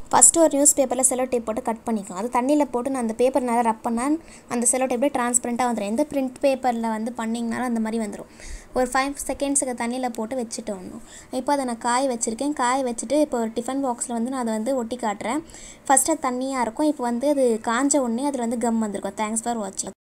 First ஒரு news பேப்பரில் Cello tape போட்டு கட் பண்ணிக்கலாம். அது தண்ணியில் போட்டு நான் அந்த பேப்பர் நல்லா ரப் பண்ணால் அந்த செல்லோ டேப்லேயே ட்ரான்ஸ்பரண்ட்டாக வந்துடும். எந்த பிரிண்ட் பேப்பரில் வந்து பண்ணிங்கனாலும் அந்த மாதிரி வந்துடும். ஒரு 5 செகண்ட்ஸுக்கு தண்ணியில் போட்டு வச்சுட்டு வரணும். இப்போ அதை நான் காய வச்சுருக்கேன். காய வச்சுட்டு இப்போ ஒரு டிஃபன் பாக்ஸில் வந்து நான் அதை வந்து ஒட்டி காட்டுறேன். ஃபஸ்ட்டு அது தண்ணியாக இருக்கும். இப்போ வந்து அது காஞ்ச உடனே அதில் வந்து கம் வந்திருக்கும். தேங்க்ஸ் ஃபார் வாட்சிங்.